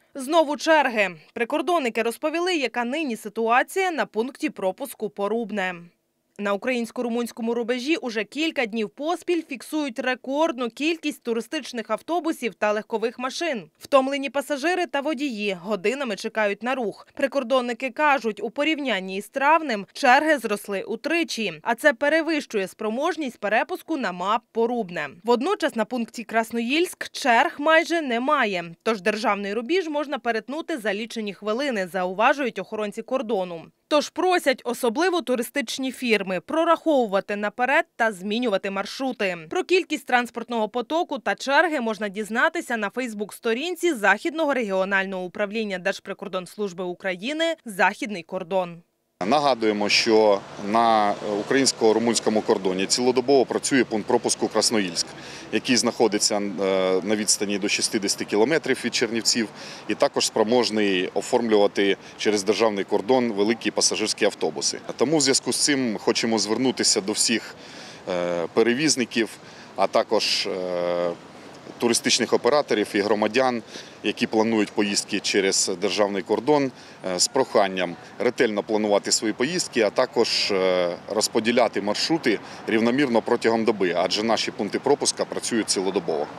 Знову черги. Прикордонники розповіли, яка нині ситуація на пункті пропуску Порубне. На українсько-румунському рубежі уже кілька днів поспіль фіксують рекордну кількість туристичних автобусів та легкових машин. Втомлені пасажири та водії годинами чекають на рух. Прикордонники кажуть, у порівнянні із травнем черги зросли утричі, а це перевищує спроможність перепуску на МАП Порубне. Водночас на пункті Красноїльськ черг майже немає, тож державний рубіж можна перетнути за лічені хвилини, зауважують охоронці кордону. Тож просять особливо туристичні фірми прораховувати наперед та змінювати маршрути. Про кількість транспортного потоку та черги можна дізнатися на Фейсбук-сторінці Західного регіонального управління Держприкордонслужби України «Західний кордон». Нагадуємо, що на українсько-румунському кордоні цілодобово працює пункт пропуску Красноїльськ, який знаходиться на відстані до 60 кілометрів від Чернівців і також спроможний оформлювати через державний кордон великі пасажирські автобуси. Тому в зв'язку з цим хочемо звернутися до всіх перевізників, а також туристичних операторів і громадян, які планують поїздки через державний кордон, з проханням ретельно планувати свої поїздки, а також розподіляти маршрути рівномірно протягом доби, адже наші пункти пропуску працюють цілодобово.